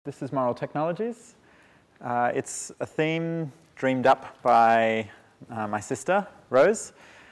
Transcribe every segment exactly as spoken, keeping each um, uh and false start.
This is Moral Technologies. Uh, it's a theme dreamed up by uh, my sister, Rose.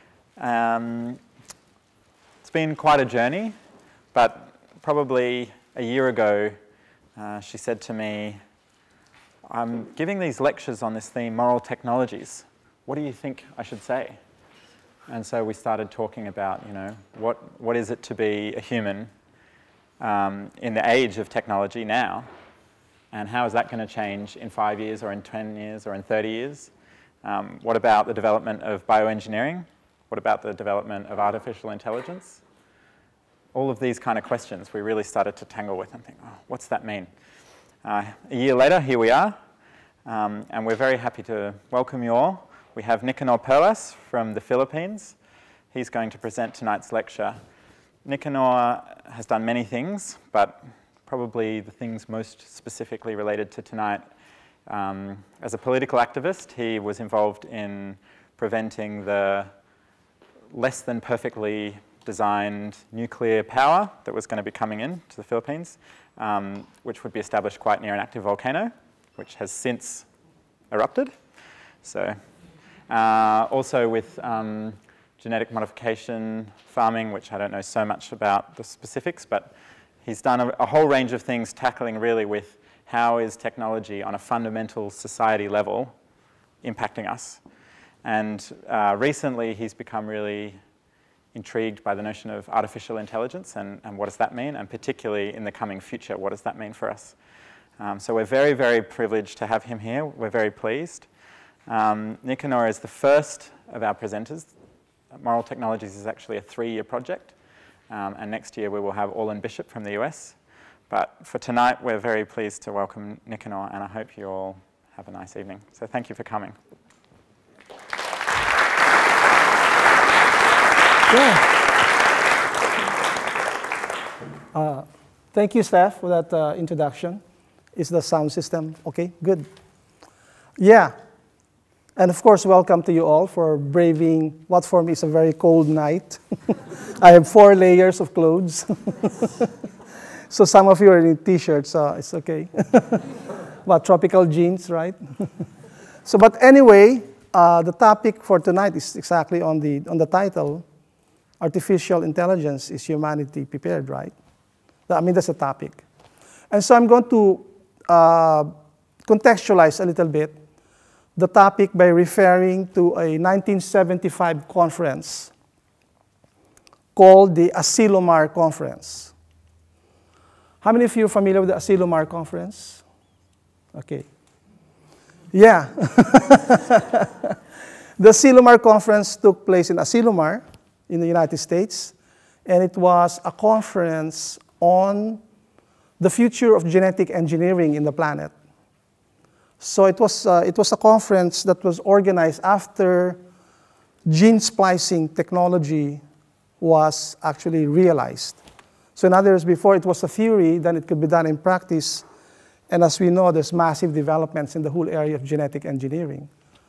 Um, it's been quite a journey, but probably a year ago, uh, she said to me, I'm giving these lectures on this theme, Moral Technologies. What do you think I should say? And so we started talking about, you know, what, what is it to be a human um, in the age of technology now? And how is that going to change in five years or in ten years or in thirty years? Um, what about the development of bioengineering? What about the development of artificial intelligence? All of these kind of questions we really started to tangle with and think, oh, what's that mean? Uh, a year later, here we are, um, and we're very happy to welcome you all. We have Nicanor Perlas from the Philippines. He's going to present tonight's lecture. Nicanor has done many things, but probably the things most specifically related to tonight. Um, as a political activist, he was involved in preventing the less than perfectly designed nuclear power that was going to be coming in to the Philippines, um, which would be established quite near an active volcano, which has since erupted. So, uh, also with um, genetic modification farming, which I don't know so much about the specifics, but he's done a, a whole range of things tackling really with how is technology on a fundamental society level impacting us. And uh, recently he's become really intrigued by the notion of artificial intelligence and, and what does that mean, and particularly in the coming future, what does that mean for us? Um, so we're very, very privileged to have him here. We're very pleased. Um, Nicanor is the first of our presenters. Moral Technologies is actually a three-year project. Um, and next year we will have Orland Bishop from the U S. But for tonight, we're very pleased to welcome Nicanor, and I hope you all have a nice evening. So thank you for coming. Yeah. Uh, thank you, Steph, for that uh, introduction. Is the sound system okay? Good. Yeah. And of course, welcome to you all for braving what for me is a very cold night. I have four layers of clothes. So some of you are in t-shirts, so it's okay. What, tropical jeans, right? So, but anyway, uh, the topic for tonight is exactly on the, on the title, Artificial Intelligence, is Humanity Prepared, right? I mean, that's a topic. And so I'm going to uh, contextualize a little bit the topic by referring to a nineteen seventy-five conference called the Asilomar Conference. How many of you are familiar with the Asilomar Conference? Okay. Yeah. The Asilomar Conference took place in Asilomar in the United States, and it was a conference on the future of genetic engineering in the planet. So it was, uh, it was a conference that was organized after gene splicing technology was actually realized. So in other words, before it was a theory, then it could be done in practice. And as we know, there's massive developments in the whole area of genetic engineering.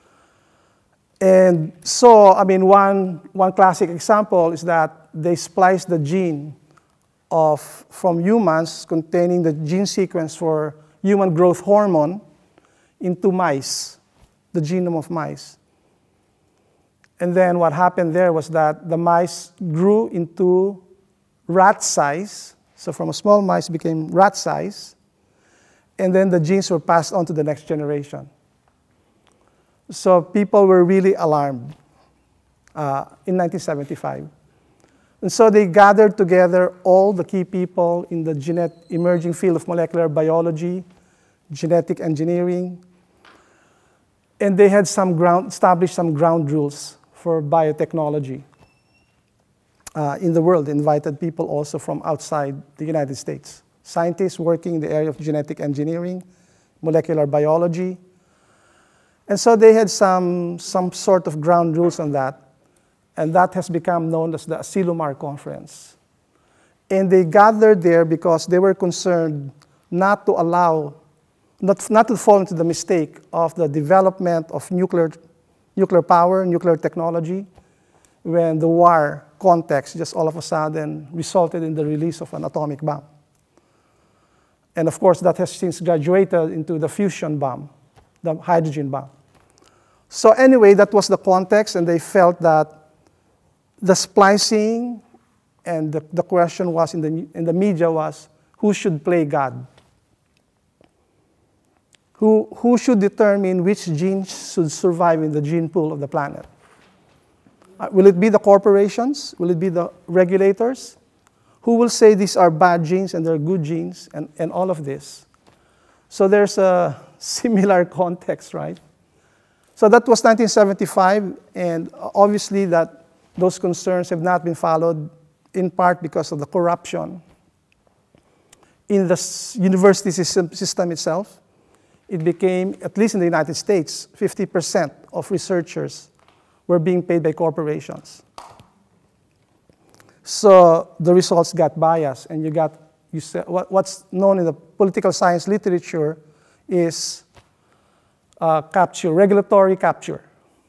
And so, I mean, one, one classic example is that they spliced the gene of, from humans containing the gene sequence for human growth hormone into mice, the genome of mice. And then what happened there was that the mice grew into rat size. So from a small mice became rat size. And then the genes were passed on to the next generation. So people were really alarmed uh, in nineteen seventy-five. And so they gathered together all the key people in the genet emerging field of molecular biology, genetic engineering, and they had some ground, established some ground rules for biotechnology uh, in the world. They invited people also from outside the United States, scientists working in the area of genetic engineering, molecular biology. And so they had some, some sort of ground rules on that, and that has become known as the Asilomar Conference. And they gathered there because they were concerned not to allow Not, not to fall into the mistake of the development of nuclear, nuclear power, nuclear technology, when the war context just all of a sudden resulted in the release of an atomic bomb. And of course, that has since graduated into the fusion bomb, the hydrogen bomb. So anyway, that was the context, and they felt that the splicing and the, the question was in the, in the media was, who should play God? Who, who should determine which genes should survive in the gene pool of the planet? Uh, will it be the corporations? Will it be the regulators? Who will say these are bad genes and they're good genes, and, and all of this? So there's a similar context, right? So that was nineteen seventy-five, and obviously that those concerns have not been followed, in part because of the corruption in the university system, system itself. It became, at least in the United States, fifty percent of researchers were being paid by corporations. So the results got biased, and you got, you said, what, what's known in the political science literature is uh, capture, regulatory capture.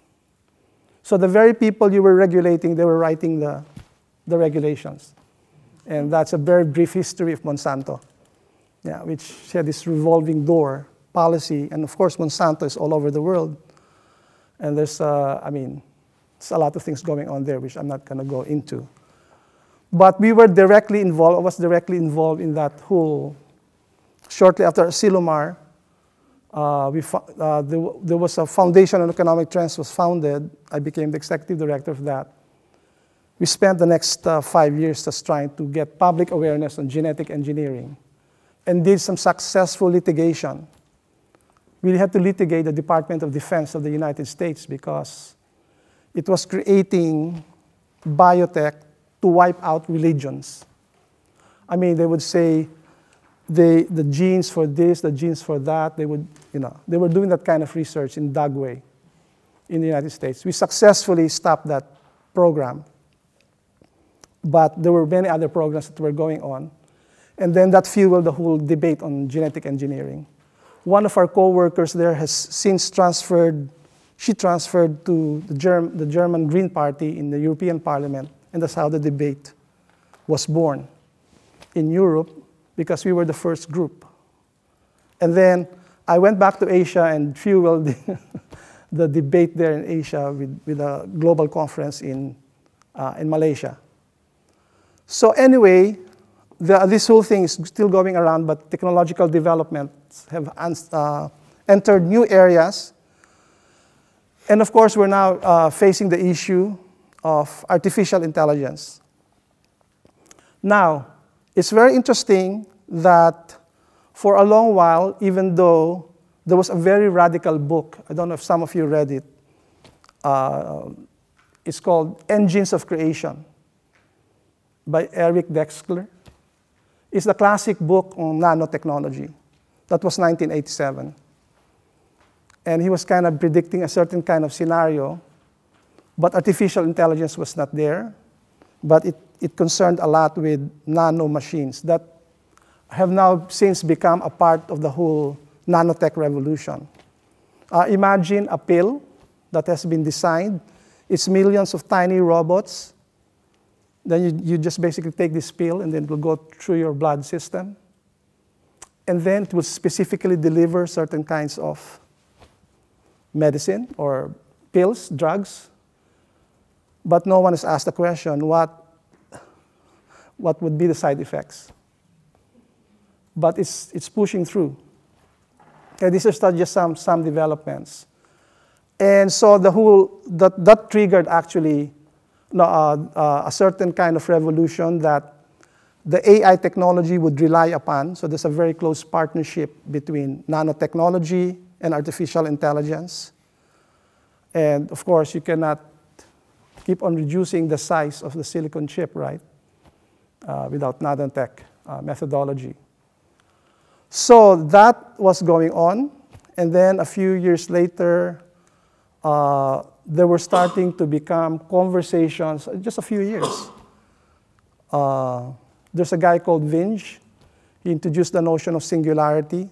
So the very people you were regulating, they were writing the, the regulations. And that's a very brief history of Monsanto, yeah, which had this revolving door policy. And of course, Monsanto is all over the world. And there's, uh, I mean, there's a lot of things going on there, which I'm not going to go into. But we were directly involved, I was directly involved in that whole, shortly after Asilomar, uh, we, uh, there, there was a Foundation on Economic Trends was founded. I became the executive director of that. We spent the next uh, five years just trying to get public awareness on genetic engineering and did some successful litigation. We had to litigate the Department of Defense of the United States because it was creating biotech to wipe out religions. I mean, they would say they, the genes for this, the genes for that, they would, you know, they were doing that kind of research in Dugway in the United States. We successfully stopped that program, but there were many other programs that were going on. And then that fueled the whole debate on genetic engineering. One of our co-workers there has since transferred, she transferred to the, Germ, the German Green Party in the European Parliament, and that's how the debate was born in Europe, because we were the first group. And then I went back to Asia and fueled the, the debate there in Asia with, with a global conference in, uh, in Malaysia. So anyway, the, this whole thing is still going around, but technological developments have uh, entered new areas. And of course, we're now uh, facing the issue of artificial intelligence. Now, it's very interesting that for a long while, even though there was a very radical book, I don't know if some of you read it, uh, it's called Engines of Creation by Eric Dexler. It's the classic book on nanotechnology. That was nineteen eighty-seven. And he was kind of predicting a certain kind of scenario, but artificial intelligence was not there. But it, it concerned a lot with nano machines that have now since become a part of the whole nanotech revolution. Uh, imagine a pill that has been designed. It's millions of tiny robots. Then you, you just basically take this pill, and then it will go through your blood system. And then it will specifically deliver certain kinds of medicine or pills, drugs. But no one has asked the question, what, what would be the side effects? But it's, it's pushing through. Okay, these are just some, some developments. And so the whole, that, that triggered actually no, uh, uh, a certain kind of revolution that the A I technology would rely upon. So there's a very close partnership between nanotechnology and artificial intelligence. And of course, you cannot keep on reducing the size of the silicon chip, right, uh, without nanotech uh, methodology. So that was going on. And then a few years later, uh, there were starting to become conversations, just a few years. Uh, there's a guy called Vinge. He introduced the notion of singularity.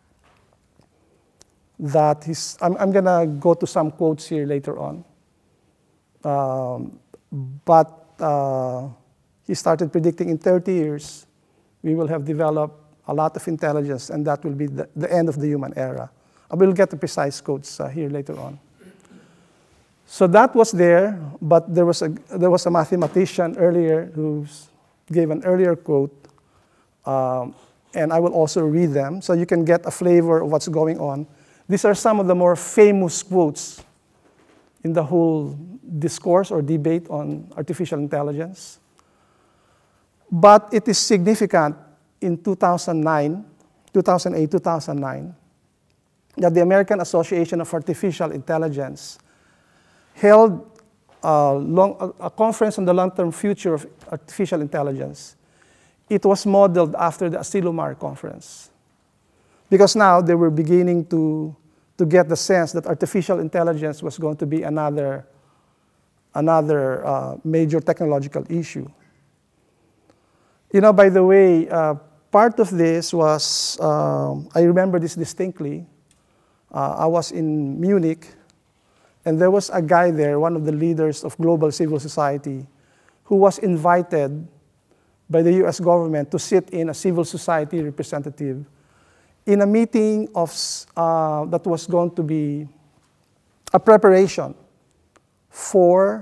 That he's, I'm, I'm going to go to some quotes here later on. Um, but uh, he started predicting in thirty years, we will have developed a lot of intelligence, and that will be the, the end of the human era. I will get the precise quotes uh, here later on. So that was there, but there was a, there was a mathematician earlier who gave an earlier quote, um, and I will also read them so you can get a flavor of what's going on. These are some of the more famous quotes in the whole discourse or debate on artificial intelligence. But it is significant in two thousand nine, two thousand eight, two thousand nine, that the American Association of Artificial Intelligence held a, long, a conference on the long-term future of artificial intelligence. It was modeled after the Asilomar conference, because now they were beginning to, to get the sense that artificial intelligence was going to be another, another uh, major technological issue. You know, by the way, uh, part of this was, um, I remember this distinctly. Uh, I was in Munich, and there was a guy there, one of the leaders of global civil society, who was invited by the U S government to sit in a civil society representative in a meeting of, uh, that was going to be a preparation for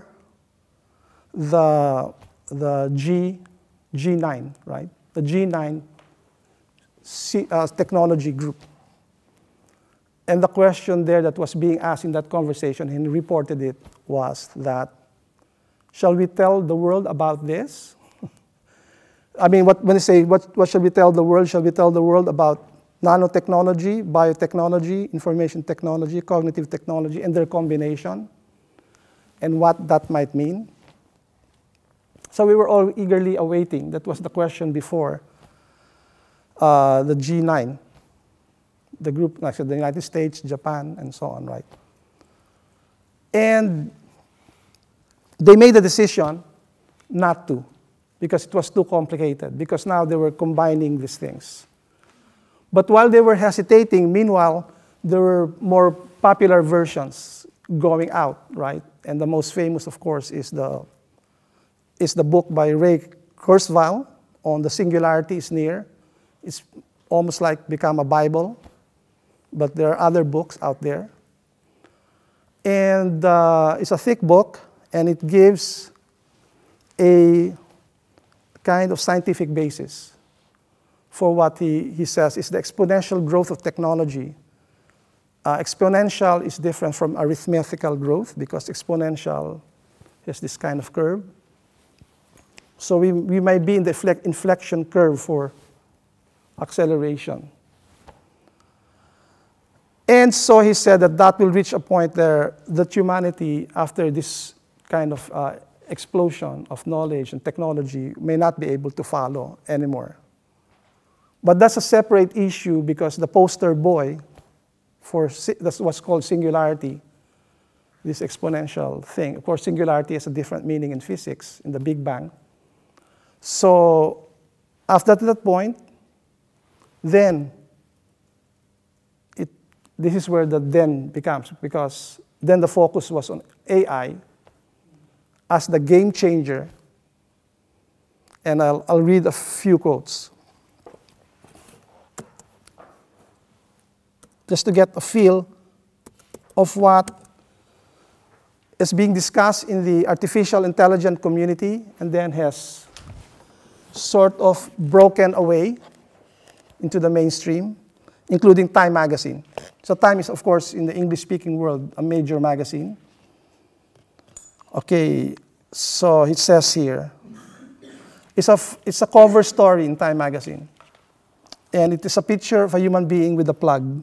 the, the G, G nine, right? The G nine C, uh, technology group. And the question there that was being asked in that conversation, and he reported it, was that, shall we tell the world about this? I mean, what, when they say, what, what shall we tell the world? Shall we tell the world about nanotechnology, biotechnology, information technology, cognitive technology, and their combination, and what that might mean? So we were all eagerly awaiting. That was the question before uh, the G nine. The group, like I said, the United States, Japan, and so on, right? And they made the decision not to, because it was too complicated, because now they were combining these things. But while they were hesitating, meanwhile, there were more popular versions going out, right? And the most famous, of course, is the, is the book by Ray Kurzweil on The Singularity is Near. It's almost like become a Bible. But there are other books out there. And uh, it's a thick book, and it gives a kind of scientific basis for what he, he says is the exponential growth of technology. Uh, exponential is different from arithmetical growth, because exponential has this kind of curve. So we, we might be in the inflection curve for acceleration. And so he said that that will reach a point there that humanity, after this kind of uh, explosion of knowledge and technology, may not be able to follow anymore. But that's a separate issue, because the poster boy for that's what's called singularity, this exponential thing. Of course, singularity has a different meaning in physics, in the Big Bang. So after that point, then this is where the then becomes, because then the focus was on A I as the game changer. And I'll, I'll read a few quotes, just to get a feel of what is being discussed in the artificial intelligence community, and then has sort of broken away into the mainstream, including Time magazine. So Time is, of course, in the English-speaking world, a major magazine. Okay, so it says here, it's a, it's a cover story in Time magazine. And it is a picture of a human being with a plug.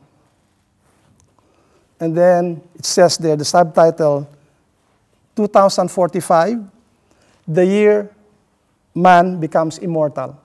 And then it says there, the subtitle, two thousand forty-five, the year man becomes immortal.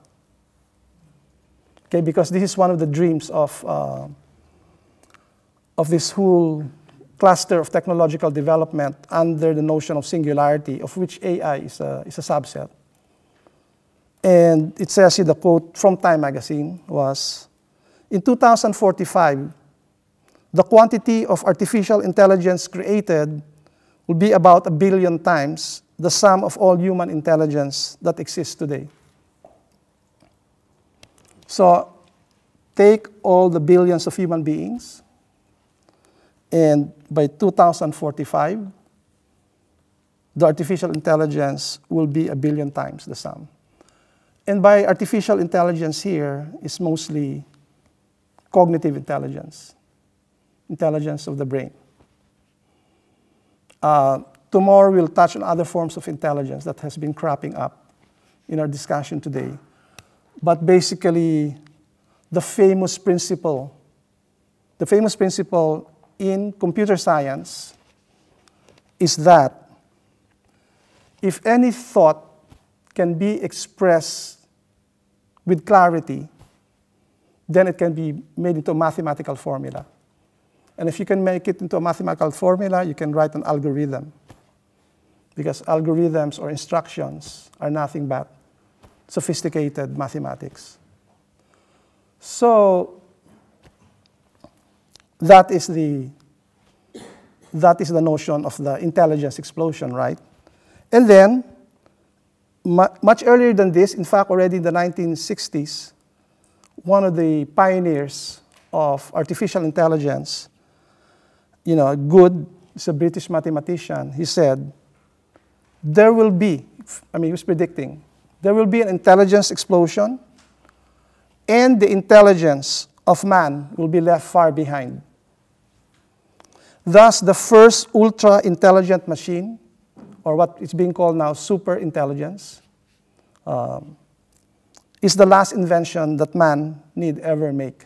Okay, because this is one of the dreams of, uh, of this whole cluster of technological development under the notion of singularity, of which A I is a, is a subset. And it says here, the quote from Time magazine was, in two thousand forty-five, the quantity of artificial intelligence created will be about a billion times the sum of all human intelligence that exists today. So take all the billions of human beings, and by two thousand forty-five, the artificial intelligence will be a billion times the sum. And by artificial intelligence here is mostly cognitive intelligence, intelligence of the brain. Uh, tomorrow we'll touch on other forms of intelligence that has been cropping up in our discussion today. But basically, the famous principle, the famous principle in computer science is that if any thought can be expressed with clarity, then it can be made into a mathematical formula. And if you can make it into a mathematical formula, you can write an algorithm. Because algorithms or instructions are nothing but sophisticated mathematics. So that is the, that is the notion of the intelligence explosion, right? And then, mu much earlier than this, in fact, already in the nineteen sixties, one of the pioneers of artificial intelligence, you know, Good, is a British mathematician, he said, there will be, I mean, he was predicting, there will be an intelligence explosion, and the intelligence of man will be left far behind. Thus, the first ultra-intelligent machine, or what is being called now super intelligence, um, is the last invention that man need ever make.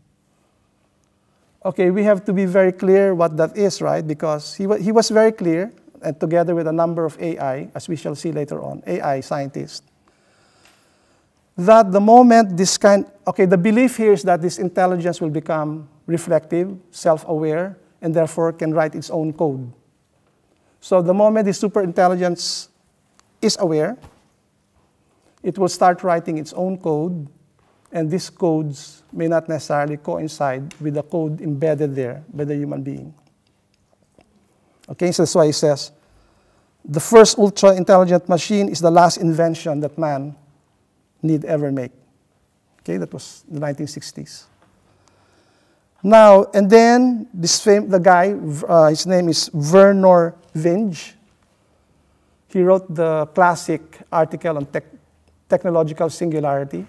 Okay, we have to be very clear what that is, right? Because he, wa he was very clear, and together with a number of A I, as we shall see later on, A I scientists, that the moment this kind, okay, the belief here is that this intelligence will become reflective, self-aware, and therefore can write its own code. So the moment the superintelligence is aware, it will start writing its own code, and these codes may not necessarily coincide with the code embedded there by the human being. Okay, so that's why he says, the first ultra-intelligent machine is the last invention that man need ever make. Okay, that was the nineteen sixties. Now, and then this fam the guy, uh, his name is Vernor Vinge. He wrote the classic article on tech technological singularity.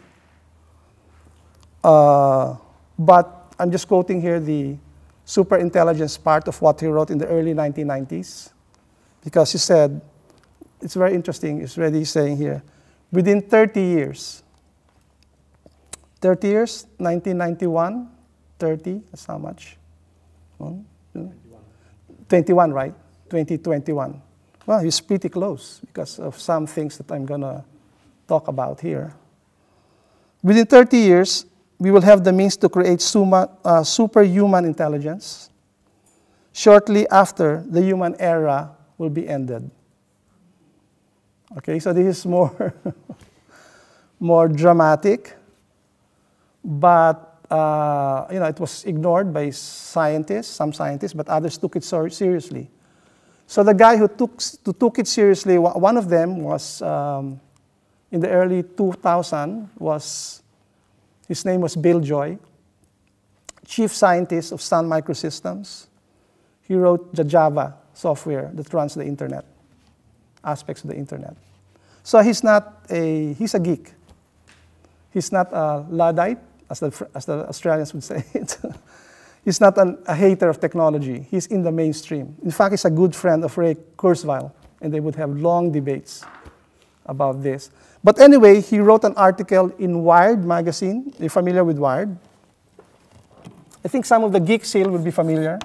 Uh, but I'm just quoting here the superintelligence part of what he wrote in the early nineteen nineties, because he said, it's very interesting, it's already saying here, within thirty years, thirty years, nineteen ninety-one, thirty, that's how much? One, two, twenty-one, right? twenty twenty-one. Well, he's pretty close because of some things that I'm going to talk about here. Within thirty years, we will have the means to create suma, uh, superhuman intelligence. Shortly after, the human era will be ended. Okay, so this is more, more dramatic, but uh, you know, it was ignored by scientists, some scientists, but others took it so seriously. So the guy who took, who took it seriously, one of them was, um, in the early two thousands, was, his name was Bill Joy, chief scientist of Sun Microsystems. He wrote the Java software that runs the internet, aspects of the internet. So he's not a, he's a geek. He's not a Luddite, as the, as the Australians would say it. He's not an, a hater of technology. He's in the mainstream. In fact, he's a good friend of Ray Kurzweil, and they would have long debates about this. But anyway, he wrote an article in Wired magazine. Are you familiar with Wired? I think some of the geeks here will be familiar.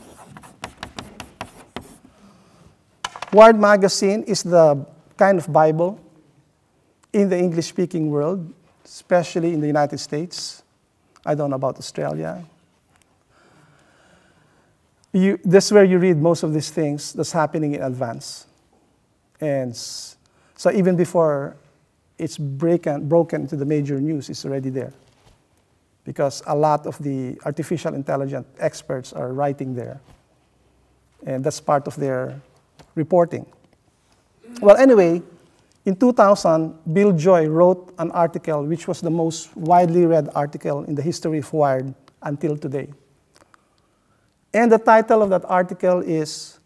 Wired magazine is the kind of Bible in the English-speaking world, especially in the United States. I don't know about Australia. You, that's where you read most of these things that's happening in advance. And so even before it's breaken, broken into the major news, it's already there. Because a lot of the artificial intelligence experts are writing there. And that's part of their reporting. Well, anyway, In two thousand, Bill Joy wrote an article which was the most widely read article in the history of Wired until today. And the title of that article is,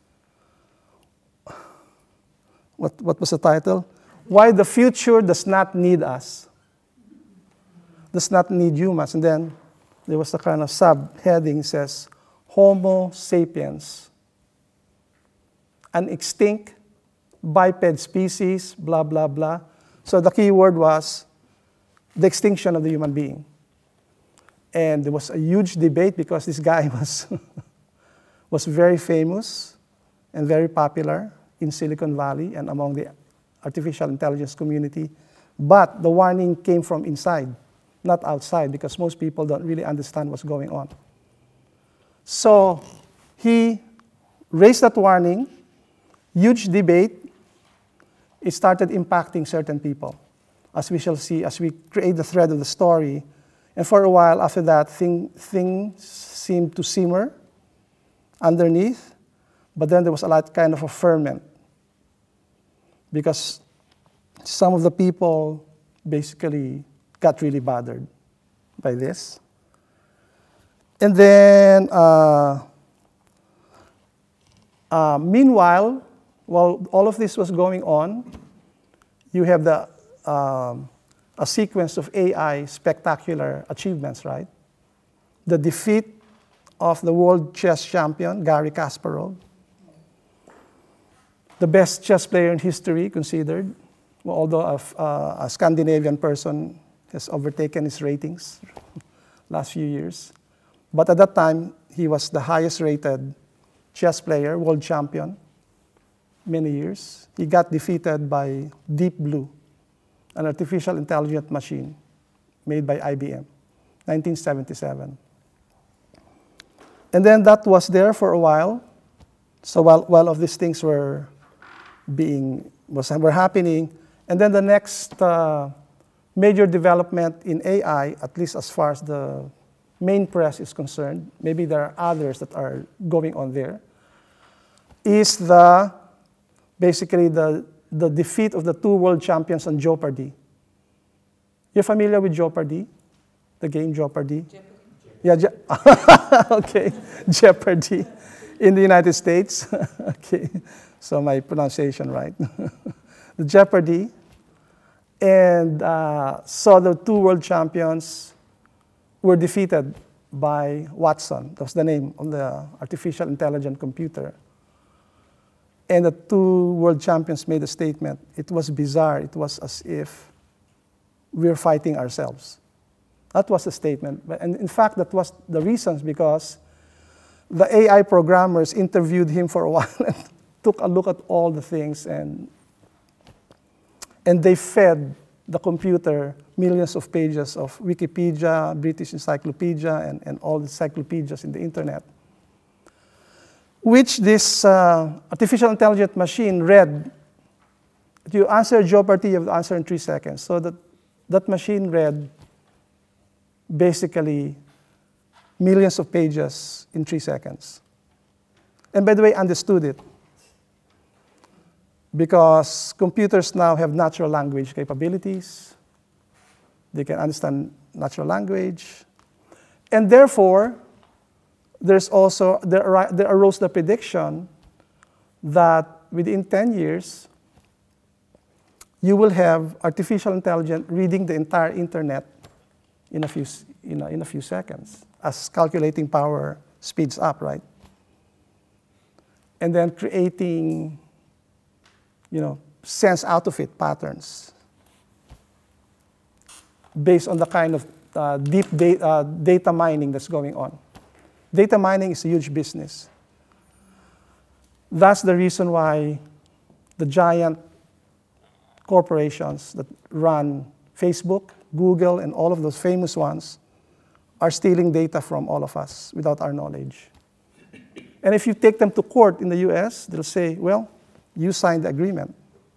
what, what was the title? Why the Future Does Not Need Us. Does not need humans. And then there was a kind of subheading that says, Homo sapiens, an extinct biped species, blah, blah, blah. So the key word was the extinction of the human being. And there was a huge debate because this guy was, was very famous and very popular in Silicon Valley and among the artificial intelligence community. But the warning came from inside, not outside, because most people don't really understand what's going on. So he raised that warning, huge debate. It started impacting certain people, as we shall see, as we create the thread of the story. And for a while after that, thing, things seemed to simmer underneath, but then there was a lot kind of a ferment, because some of the people basically got really bothered by this. And then, uh, uh, meanwhile, while all of this was going on, you have the, um, a sequence of A I spectacular achievements, right? The defeat of the world chess champion, Garry Kasparov, the best chess player in history considered, well, although a, uh, a Scandinavian person has overtaken his ratings last few years. But at that time, he was the highest rated chess player, world champion, many years. He got defeated by Deep Blue, an artificial intelligence machine made by I B M, nineteen seventy-seven. And then that was there for a while. So while, while all of these things were being, was, were happening, and then the next uh, major development in A I, at least as far as the main press is concerned, maybe there are others that are going on there, is the basically the, the defeat of the two world champions on Jeopardy. You're familiar with Jeopardy? The game Jeopardy? Jeopardy. Yeah, Je okay, Jeopardy in the United States. Okay, so my pronunciation right. The Jeopardy. And uh, so the two world champions were defeated by Watson. That was the name of the artificial intelligent computer. And the two world champions made a statement. It was bizarre. It was as if we were fighting ourselves. That was the statement. And in fact, that was the reasons, because the A I programmers interviewed him for a while and took a look at all the things, and, and they fed the computer millions of pages of Wikipedia, British Encyclopedia, and, and all the encyclopedias in the internet, which this uh, artificial intelligent machine read. If you answer Jeopardy, you have to answer in three seconds. So that, that machine read basically millions of pages in three seconds. And by the way, understood it. Because computers now have natural language capabilities. They can understand natural language. And therefore, there's also, there, there arose the prediction that within ten years, you will have artificial intelligence reading the entire internet in a few, in a, in a few seconds, as calculating power speeds up, right? And then creating, you know, sense out of it patterns based on the kind of uh, deep da uh, data mining that's going on. Data mining is a huge business. That's the reason why the giant corporations that run Facebook, Google, and all of those famous ones are stealing data from all of us without our knowledge. And if you take them to court in the U S, they'll say, well, you signed the agreement.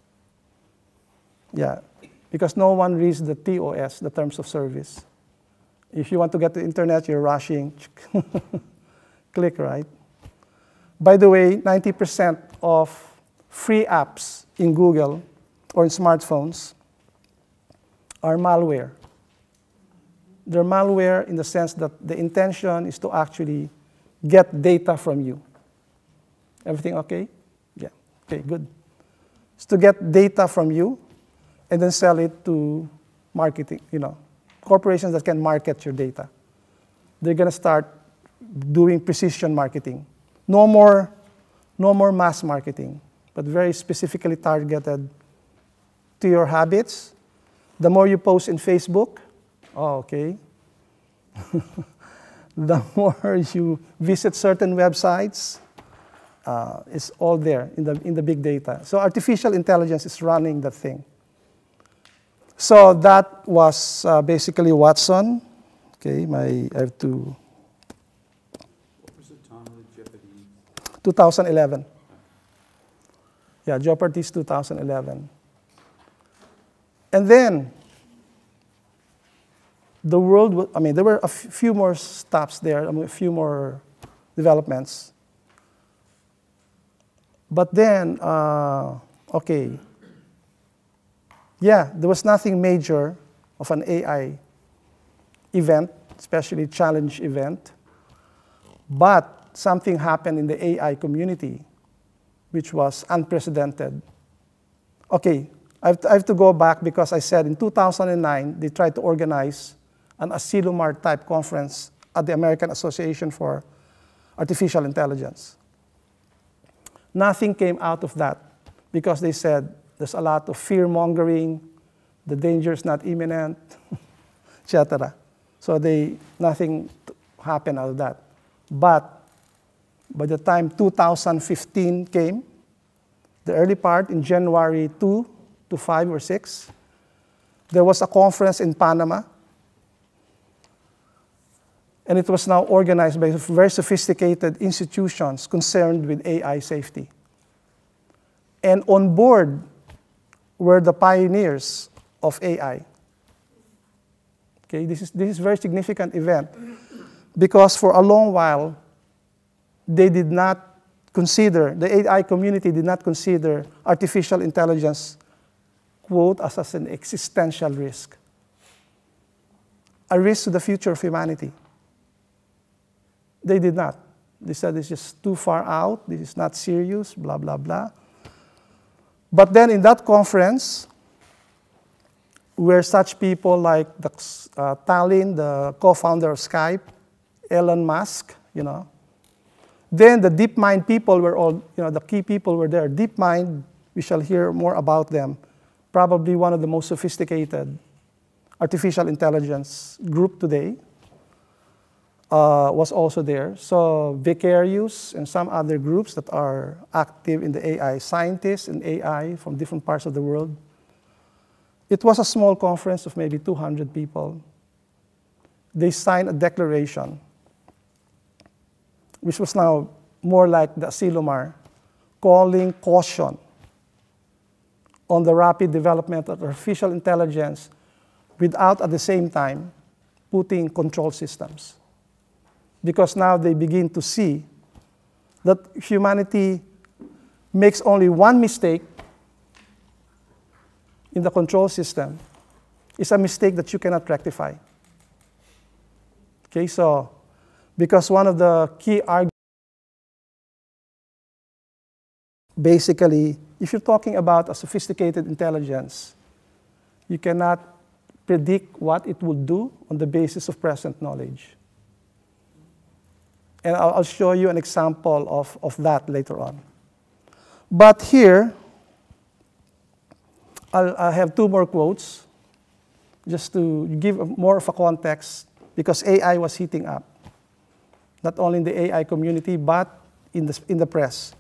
Yeah, because no one reads the T O S, the terms of service. If you want to get to the internet, you're rushing. Click, right? By the way, ninety percent of free apps in Google or in smartphones are malware. They're malware in the sense that the intention is to actually get data from you. Everything okay? Yeah, okay, good. It's to get data from you and then sell it to marketing, you know, corporations that can market your data. They're gonna start doing precision marketing. No more, no more mass marketing, but very specifically targeted to your habits. The more you post in Facebook, oh, okay. The more you visit certain websites, uh, it's all there in the, in the big data. So artificial intelligence is running the thing. So that was uh, basically Watson. Okay, my, I have to. What was the time of the Jeopardy? two thousand eleven. Yeah, Jeopardy is two thousand eleven. And then, the world, I mean, there were a few more stops there, I mean, a few more developments. But then, uh, okay, yeah, there was nothing major of an A I event, especially challenge event. But something happened in the A I community, which was unprecedented. Okay, I have to, I have to go back because I said in two thousand nine, they tried to organize an Asilomar-type conference at the American Association for Artificial Intelligence. Nothing came out of that because they said there's a lot of fear-mongering, the danger is not imminent, et cetera. So they, nothing happened out of that. But by the time two thousand fifteen came, the early part in January two to five or six, there was a conference in Panama. And it was now organized by very sophisticated institutions concerned with A I safety. And on board were the pioneers of A I. Okay, this is, this is a very significant event because for a long while, they did not consider, the A I community did not consider artificial intelligence, quote, as, as an existential risk, a risk to the future of humanity. They did not. They said it's just too far out, this is not serious, blah, blah, blah. But then in that conference, where such people like the, uh, Tallinn, the co-founder of Skype, Elon Musk, you know, then the DeepMind people were all, you know, the key people were there. DeepMind, we shall hear more about them, probably one of the most sophisticated artificial intelligence group today. Uh, was also there. So Vicarious and some other groups that are active in the A I, scientists in A I from different parts of the world. It was a small conference of maybe two hundred people. They signed a declaration, which was now more like the Asilomar, calling caution on the rapid development of artificial intelligence without at the same time putting control systems. Because now they begin to see that humanity makes only one mistake in the control system. It's a mistake that you cannot rectify. Okay, so because one of the key arguments, basically, if you're talking about a sophisticated intelligence, you cannot predict what it will do on the basis of present knowledge. And I'll, I'll show you an example of, of that later on. But here, I'll, I have two more quotes, just to give more of a context, because A I was heating up, not only in the A I community, but in the, in the press.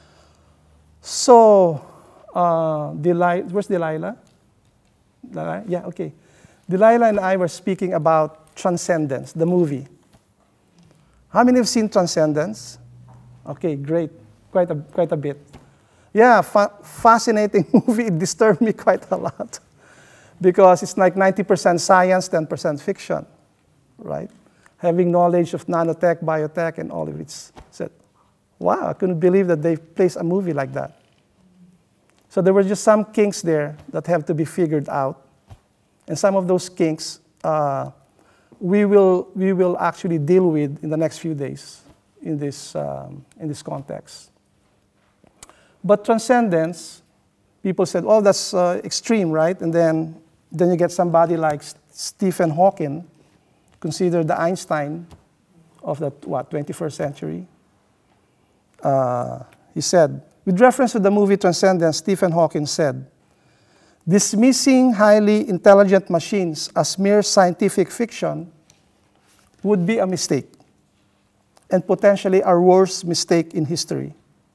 So, uh, Delilah, where's Delilah? Delilah? Yeah, okay. Delilah and I were speaking about Transcendence, the movie. How many have seen Transcendence? Okay, great, quite a, quite a bit. Yeah, fa fascinating movie. It disturbed me quite a lot because it's like ninety percent science, ten percent fiction, right? Having knowledge of nanotech, biotech, and all of it. Said, wow, I couldn't believe that they placed a movie like that. So there were just some kinks there that have to be figured out. And some of those kinks uh, we, will, we will actually deal with in the next few days in this, um, in this context. But transcendence, people said, oh, that's uh, extreme, right? And then, then you get somebody like Stephen Hawking, considered the Einstein of the, what, twenty-first century. Uh, he said, with reference to the movie Transcendence, Stephen Hawking said, dismissing highly intelligent machines as mere scientific fiction would be a mistake, and potentially our worst mistake in history.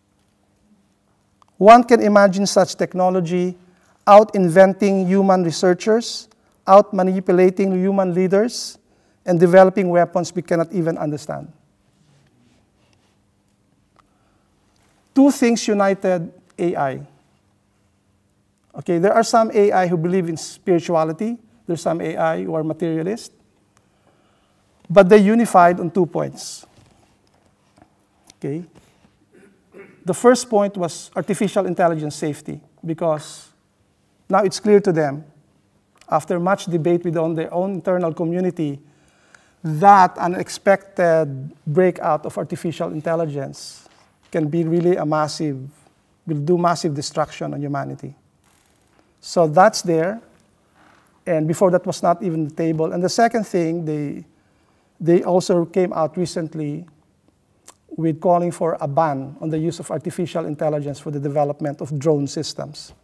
One can imagine such technology out-inventing human researchers, out-manipulating human leaders, and developing weapons we cannot even understand. Two things united A I. Okay, there are some A I who believe in spirituality. There's some A I who are materialist. But they unified on two points. Okay. The first point was artificial intelligence safety, because now it's clear to them, after much debate within their own internal community, that an unexpected breakout of artificial intelligence can be really a massive, will do massive destruction on humanity. So that's there, and before that was not even the table. And the second thing, they, they also came out recently with calling for a ban on the use of artificial intelligence for the development of drone systems.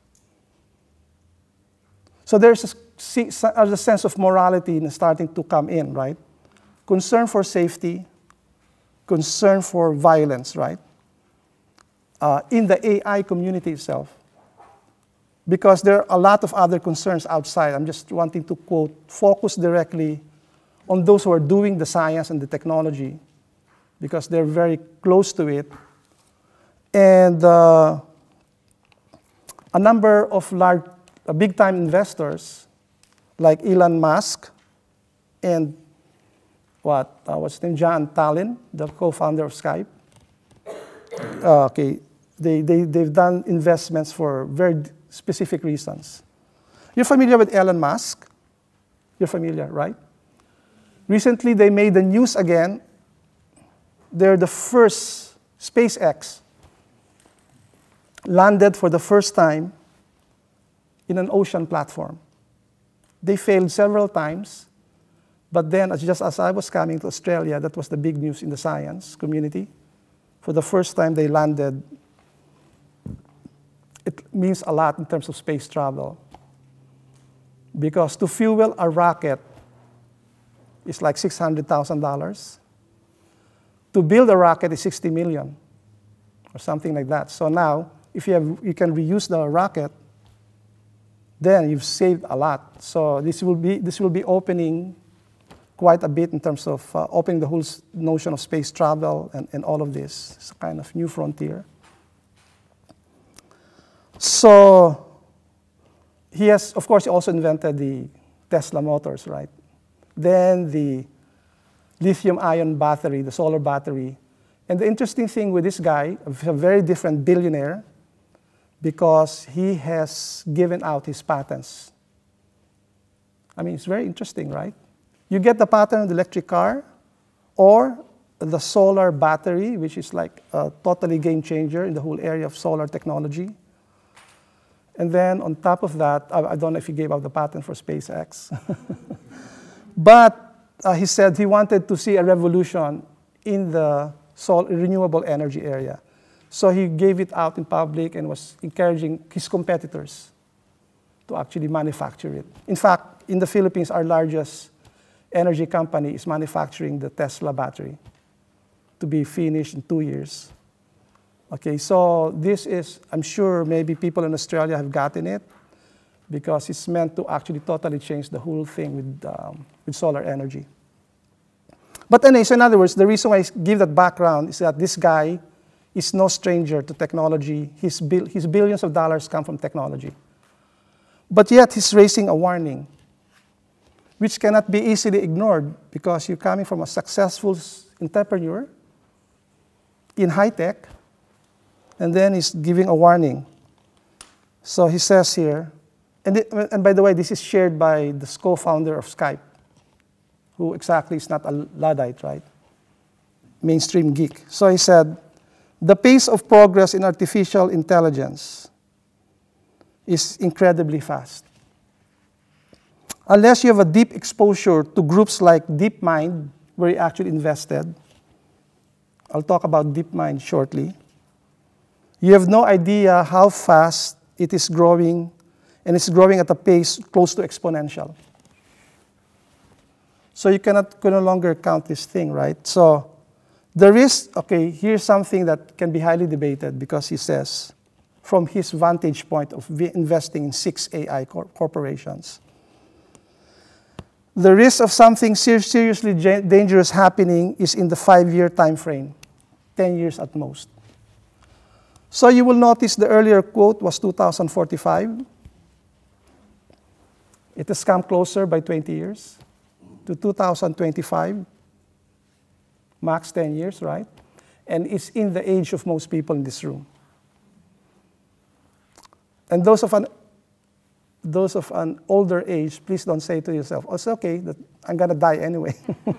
So there's a, a sense of morality starting to come in, right? Concern for safety, concern for violence, right? Uh, in the A I community itself. Because there are a lot of other concerns outside. I'm just wanting to quote, focus directly on those who are doing the science and the technology, because they're very close to it. And uh, a number of large, uh, big-time investors, like Elon Musk and what, uh, what's his name, John Tallinn, the co-founder of Skype. Uh, okay, they, they, they've done investments for very specific reasons. You're familiar with Elon Musk? You're familiar, right? Recently, they made the news again. They're the first, SpaceX landed for the first time in an ocean platform. They failed several times, but then just as I was coming to Australia, that was the big news in the science community. For the first time they landed. It means a lot in terms of space travel, because to fuel a rocket is like six hundred thousand dollars. To build a rocket is sixty million or something like that. So now, if you, have, you can reuse the rocket, then you've saved a lot. So this will be, this will be opening quite a bit in terms of uh, opening the whole notion of space travel and, and all of this. It's a kind of new frontier. So he has, of course, he also invented the Tesla motors, right? Then the lithium-ion battery, the solar battery. And the interesting thing with this guy, a very different billionaire, because he has given out his patents. I mean, it's very interesting, right? You get the patent of the electric car, or the solar battery, which is like a totally game changer in the whole area of solar technology. And then on top of that, I don't know if he gave out the patent for SpaceX. But uh, he said he wanted to see a revolution in the sol renewable energy area. So he gave it out in public and was encouraging his competitors to actually manufacture it. In fact, in the Philippines, our largest energy company is manufacturing the Tesla battery to be finished in two years. Okay, so this is, I'm sure maybe people in Australia have gotten it, because it's meant to actually totally change the whole thing with, um, with solar energy. But anyway, so in other words, the reason why I give that background is that this guy is no stranger to technology. His, bil his billions of dollars come from technology. But yet he's raising a warning, which cannot be easily ignored, because you're coming from a successful entrepreneur in high tech, and then he's giving a warning, So he says here, and, it, and by the way, this is shared by the co-founder of Skype, who exactly is not a Luddite, right? Mainstream geek. So he said, the pace of progress in artificial intelligence is incredibly fast. Unless you have a deep exposure to groups like DeepMind, where he actually invested, I'll talk about DeepMind shortly, you have no idea how fast it is growing, and it's growing at a pace close to exponential. So you cannot can no longer count this thing, right? So the risk, okay, here's something that can be highly debated, because he says, from his vantage point of investing in six A I cor corporations, the risk of something ser seriously dangerous happening is in the five-year time frame, ten years at most. So you will notice the earlier quote was two thousand forty-five. It has come closer by twenty years to two thousand twenty-five, max ten years, right? And it's in the age of most people in this room. And those of an, those of an older age, please don't say to yourself, oh, it's okay, that I'm going to die anyway.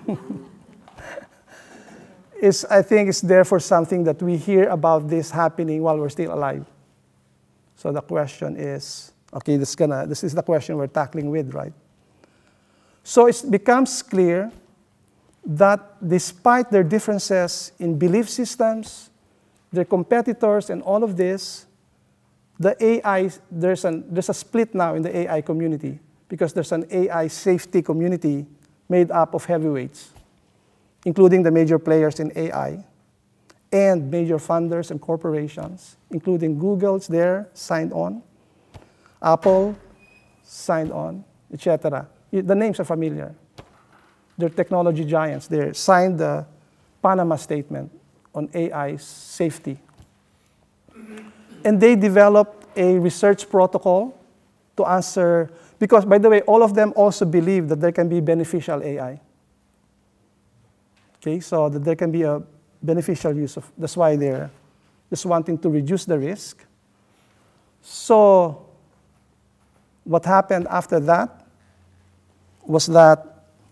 It's, I think it's therefore something that we hear about this happening while we're still alive. So the question is, okay, this, gonna, this is the question we're tackling with, right? So it becomes clear that despite their differences in belief systems, their competitors and all of this, the A I, there's, an, there's a split now in the A I community, because there's an A I safety community made up of heavyweights, including the major players in A I, and major funders and corporations, including Google's there, signed on, Apple, signed on, et cetera. The names are familiar. They're technology giants. They signed the Panama Statement on A I safety. And they developed a research protocol to answer, because, by the way, all of them also believe that there can be beneficial A I. Okay, so that there can be a beneficial use of, that's why they're just wanting to reduce the risk. So what happened after that was that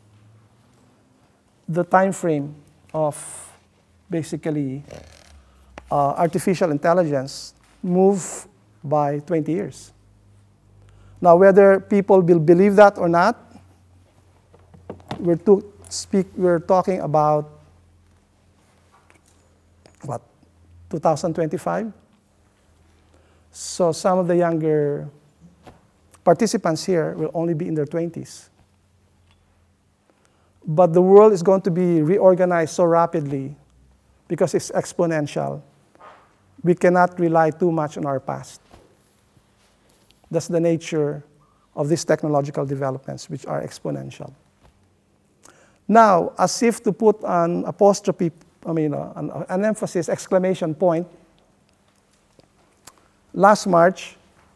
the time frame of basically uh, artificial intelligence moved by twenty years. Now, whether people will believe that or not, we're to speak, we're talking about what, two thousand twenty-five? So some of the younger participants here will only be in their twenties. But the world is going to be reorganized so rapidly because it's exponential. We cannot rely too much on our past. That's the nature of these technological developments, which are exponential. Now, as if to put an apostrophe, I mean, uh, an, an emphasis, exclamation point, last March,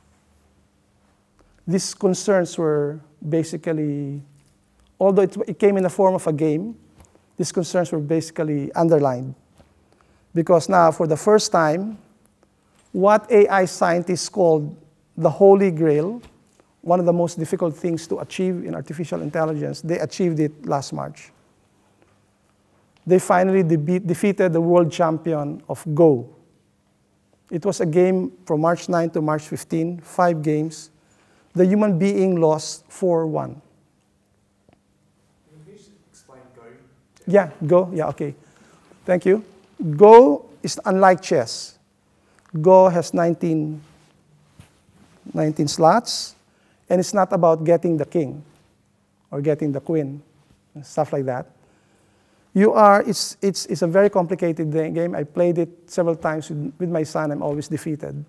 these concerns were basically, although it, it came in the form of a game, these concerns were basically underlined. Because now, for the first time, what A I scientists called the Holy Grail, one of the most difficult things to achieve in artificial intelligence, they achieved it last March. They finally de defeated the world champion of Go. It was a game from March ninth to March fifteenth, five games. The human being lost four one. Can you explain Go? Yeah, Go, yeah, okay. Thank you. Go is unlike chess. Go has nineteen, nineteen slots, and it's not about getting the king or getting the queen, stuff like that. You are, it's, it's, it's a very complicated game. I played it several times with, with my son. I'm always defeated.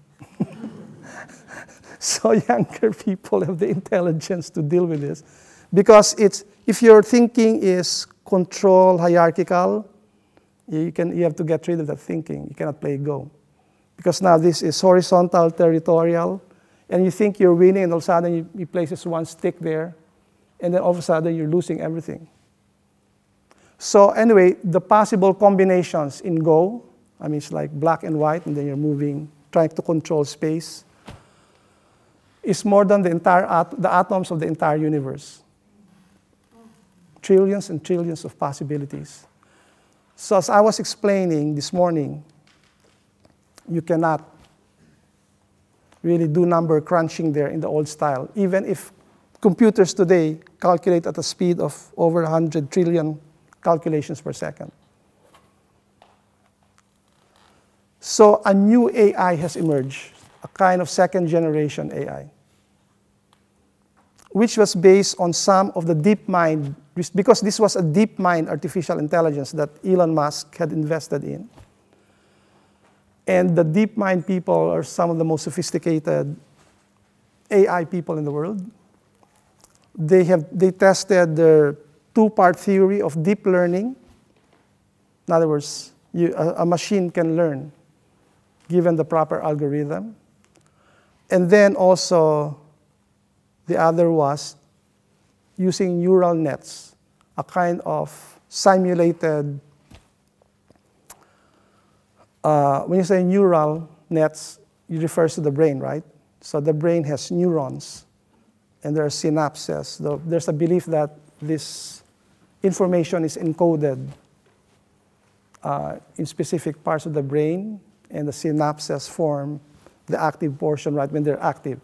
So younger people have the intelligence to deal with this. Because it's, if your thinking is control hierarchical, you, can, you have to get rid of that thinking. You cannot play Go. Because now this is horizontal, territorial, and you think you're winning, and all of a sudden you, you place one stick there, and then all of a sudden you're losing everything. So anyway, the possible combinations in Go, I mean, it's like black and white, and then you're moving, trying to control space. is more than the entire at the atoms of the entire universe. Trillions and trillions of possibilities. So as I was explaining this morning, you cannot really do number crunching there in the old style, even if computers today calculate at a speed of over one hundred trillion calculations per second. So a new A I has emerged, a kind of second generation A I, which was based on some of the DeepMind, because this was a DeepMind artificial intelligence that Elon Musk had invested in. And the DeepMind people are some of the most sophisticated A I people in the world. They have they tested their two-part theory of deep learning. In other words, you, a, a machine can learn given the proper algorithm. And then also, the other was using neural nets, a kind of simulated, uh, when you say neural nets, it refers to the brain, right? So the brain has neurons, and there are synapses. There's a belief that this information is encoded uh, in specific parts of the brain, and the synapses form the active portion right when they're active.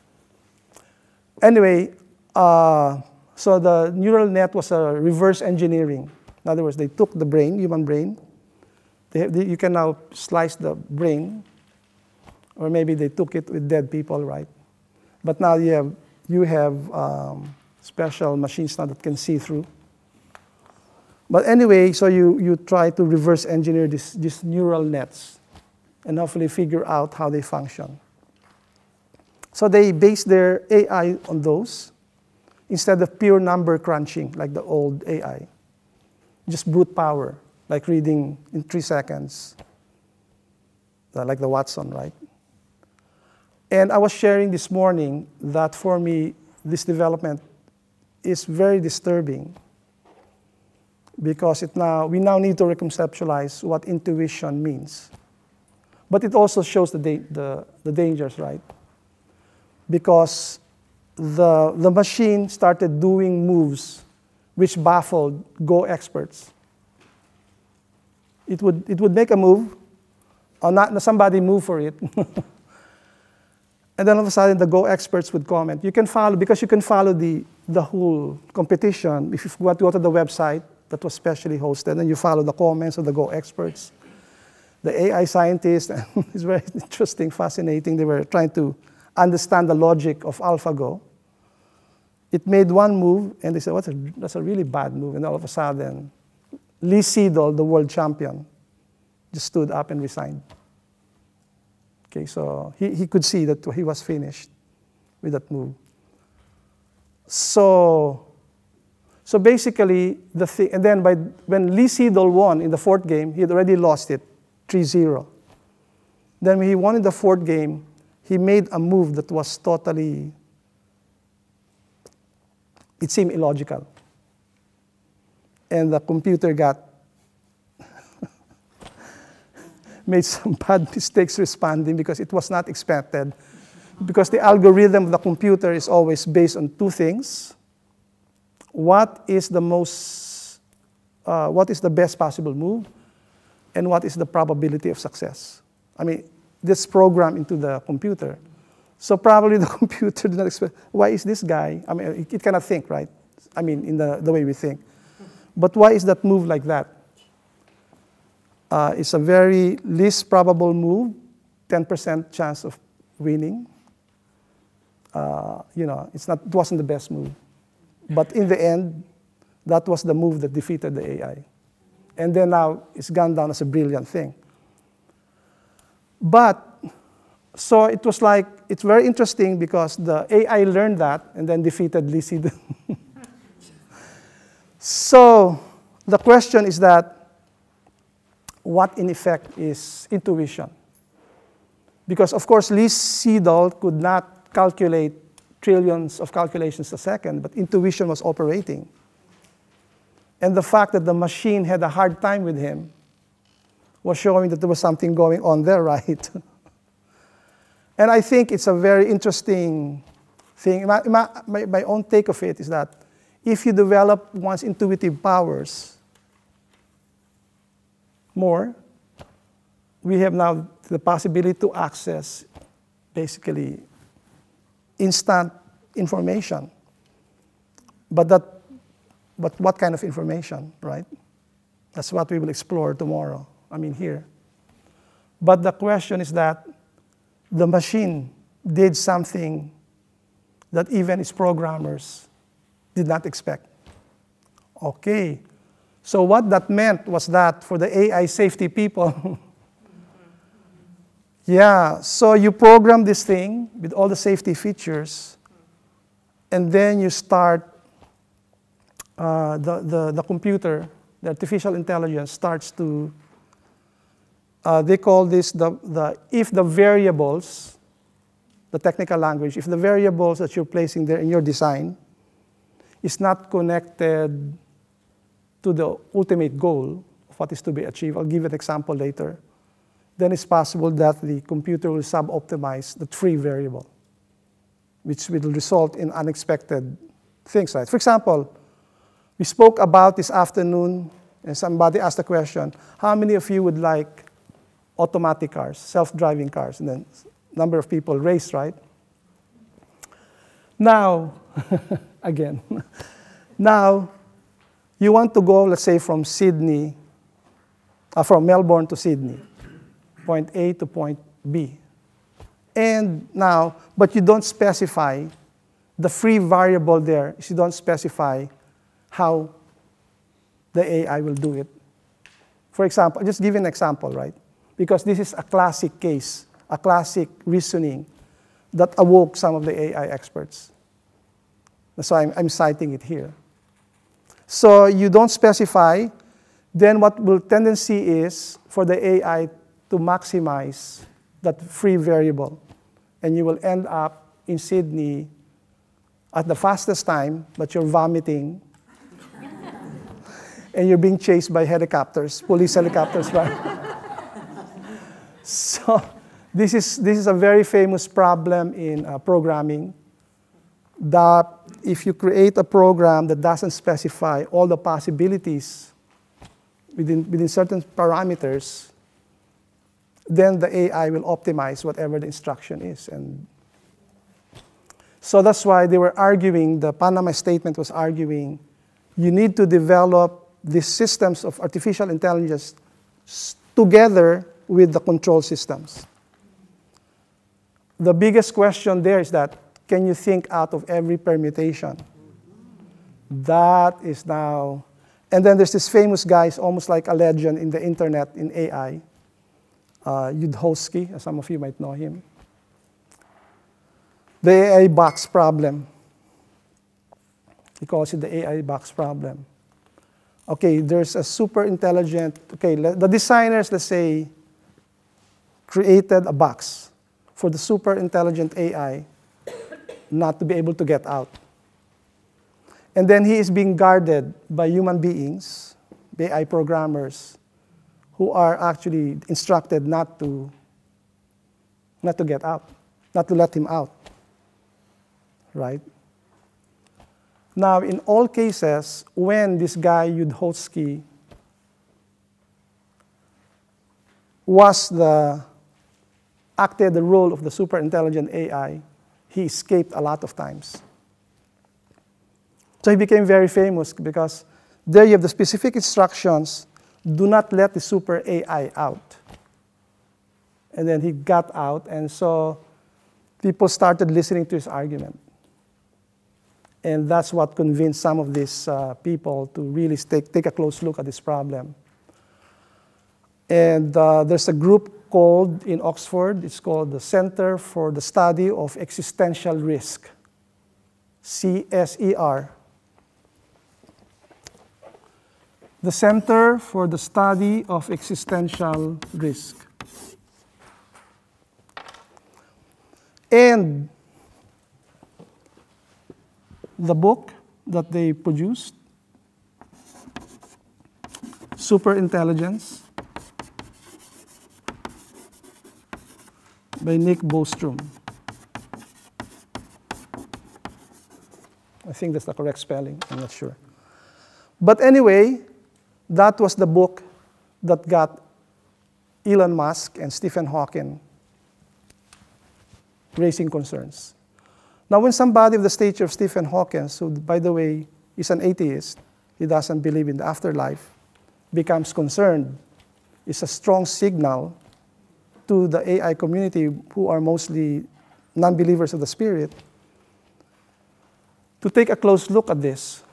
Anyway, uh, so the neural net was a reverse engineering. In other words, they took the brain, human brain. They, they, you can now slice the brain, or maybe they took it with dead people, right? But now you have, you have um, special machines now that can see through. But anyway, so you, you try to reverse engineer this, these neural nets and hopefully figure out how they function. So they base their A I on those instead of pure number crunching like the old A I. Just brute power, like reading in three seconds, like the Watson, right? And I was sharing this morning that for me, this development is very disturbing because it now, we now need to reconceptualize what intuition means. But it also shows the, da the, the dangers, right? Because the, the machine started doing moves which baffled Go experts. It would, it would make a move, or not somebody move for it, and then all of a sudden the Go experts would comment. You can follow, because you can follow the, the whole competition. If you go to the website that was specially hosted, and you follow the comments of the Go experts, the A I scientists, it's very interesting, fascinating. They were trying to understand the logic of AlphaGo. It made one move, and they said, What's a, that's a really bad move. And all of a sudden, Lee Sedol, the world champion, just stood up and resigned. Okay, so he, he could see that he was finished with that move. So, so basically, the thing, and then by, when Lee Sedol won in the fourth game, he had already lost it, three zero. Then when he won in the fourth game, he made a move that was totally, it seemed illogical. And the computer got, made some bad mistakes responding because it was not expected. Because the algorithm of the computer is always based on two things. What is the most, uh, what is the best possible move? And what is the probability of success? I mean, this program into the computer. So probably the computer did not expect, why is this guy? I mean, it, it cannot think, right? I mean, in the, the way we think. But why is that move like that? Uh, it's a very least probable move, ten percent chance of winning. Uh, you know, it's not, it wasn't the best move. But in the end, that was the move that defeated the A I. And then now it's gone down as a brilliant thing. But, so it was like, it's very interesting because the A I learned that and then defeated Lee Sedol. So the question is that, what in effect is intuition? Because of course Lee Sedol could not calculate trillions of calculations a second, but intuition was operating. And the fact that the machine had a hard time with him was showing that there was something going on there, right? And I think it's a very interesting thing. My, my, my own take of it is that if you develop one's intuitive powers more, we have now the possibility to access basically instant information. But that, but what kind of information, right? That's what we will explore tomorrow, I mean here. But the question is that the machine did something that even its programmers did not expect. Okay, so what that meant was that for the A I safety people, yeah, so you program this thing with all the safety features, and then you start, uh, the, the, the computer, the artificial intelligence starts to, uh, they call this the, the, if the variables, the technical language, if the variables that you're placing there in your design is not connected to the ultimate goal of what is to be achieved, I'll give an example later, then it's possible that the computer will sub-optimize the tree variable, which will result in unexpected things, right? For example, we spoke about this afternoon, and somebody asked a question, how many of you would like automatic cars, self-driving cars? And then number of people raised, right? Now, again, now you want to go, let's say, from Sydney, uh, from Melbourne to Sydney, point A to point B. And now, but you don't specify the free variable there, you don't specify how the A I will do it. For example, I'll just give you an example, right? Because this is a classic case, a classic reasoning that awoke some of the A I experts. So I'm, I'm citing it here. So you don't specify, then what will tendency is for the A I to maximize that free variable. And you will end up in Sydney at the fastest time, but you're vomiting. And you're being chased by helicopters, police helicopters, right? So this is, this is a very famous problem in uh, programming, that if you create a program that doesn't specify all the possibilities within, within certain parameters, then the A I will optimize whatever the instruction is. And so that's why they were arguing, the Panama Statement was arguing, you need to develop these systems of artificial intelligence together with the control systems. The biggest question there is that, can you think out of every permutation? That is now, and then there's this famous guy, it's almost like a legend in the internet in A I, uh, Yudkowsky, as some of you might know him. The A I box problem. He calls it the A I box problem. Okay, there's a super intelligent, okay, the designers, let's say, created a box for the super intelligent A I not to be able to get out. And then he is being guarded by human beings, A I programmers, who are actually instructed not to, not to get out, not to let him out, right? Now, in all cases, when this guy, Yudkowsky, was the, acted the role of the super intelligent A I, he escaped a lot of times. So he became very famous because there you have the specific instructions, do not let the super A I out. And then he got out, and so people started listening to his argument. And that's what convinced some of these uh, people to really take, take a close look at this problem. And uh, there's a group called, in Oxford, it's called the Center for the Study of Existential Risk, C S E R. The Center for the Study of Existential Risk. And the book that they produced, Superintelligence, by Nick Bostrom. I think that's the correct spelling. I'm not sure. But anyway, that was the book that got Elon Musk and Stephen Hawking raising concerns. Now, when somebody of the stature of Stephen Hawking, who, by the way, is an atheist, he doesn't believe in the afterlife, becomes concerned, it's a strong signal to the A I community, who are mostly non-believers of the Spirit, to take a close look at this.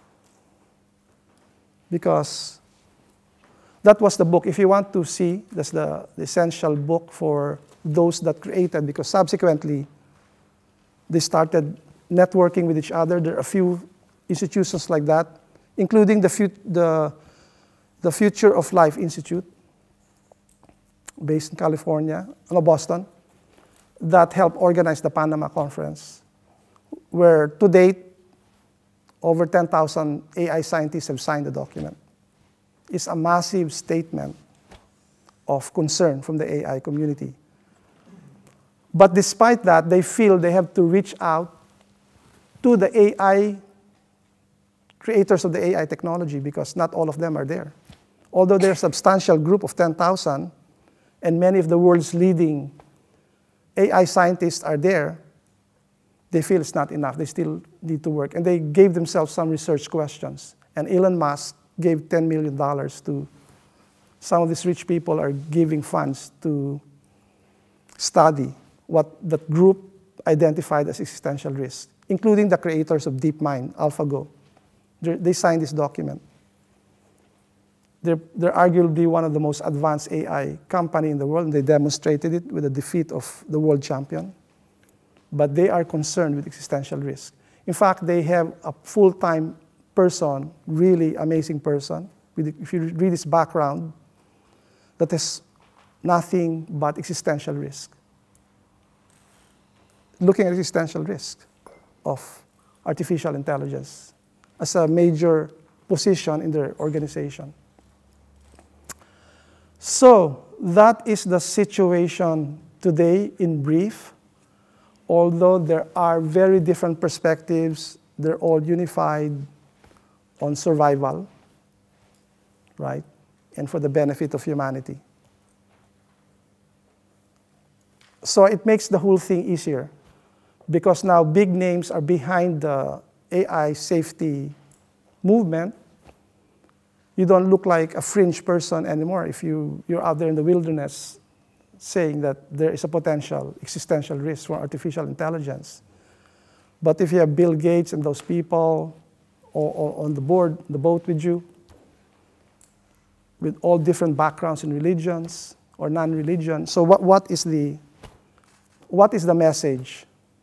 Because that was the book. If you want to see, that's the, the essential book for those that created, because subsequently they started networking with each other. There are a few institutions like that, including the, fut the, the Future of Life Institute, based in California, no, Boston, that helped organize the Panama Conference, where to date, over ten thousand A I scientists have signed the document. It's a massive statement of concern from the A I community. But despite that, they feel they have to reach out to the A I creators of the A I technology, because not all of them are there. Although they're a substantial group of ten thousand, and many of the world's leading A I scientists are there, they feel it's not enough. They still need to work. And they gave themselves some research questions. And Elon Musk gave ten million dollars to some of these rich people are giving funds to study what that group identified as existential risk, including the creators of DeepMind, AlphaGo. They're, they signed this document. They're, they're arguably one of the most advanced A I company in the world, and they demonstrated it with the defeat of the world champion. But they are concerned with existential risk. In fact, they have a full-time person, really amazing person, with, if you read his background, that has nothing but existential risk. Looking at existential risk of artificial intelligence as a major position in their organization. So that is the situation today in brief. Although there are very different perspectives, they're all unified on survival, right? And for the benefit of humanity. So it makes the whole thing easier, because now big names are behind the A I safety movement. You don't look like a fringe person anymore if you, you're out there in the wilderness saying that there is a potential existential risk for artificial intelligence. But if you have Bill Gates and those people or, or on the board, the boat with you, with all different backgrounds in religions or non-religion, so what, what, is the, what is the message?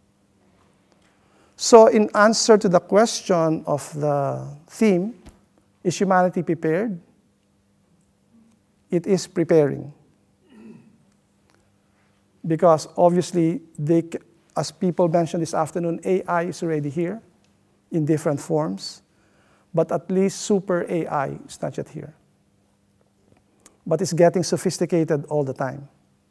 So in answer to the question of the theme, is humanity prepared? It is preparing. Because obviously, they, as people mentioned this afternoon, A I is already here in different forms. But at least super A I is not yet here. But it's getting sophisticated all the time.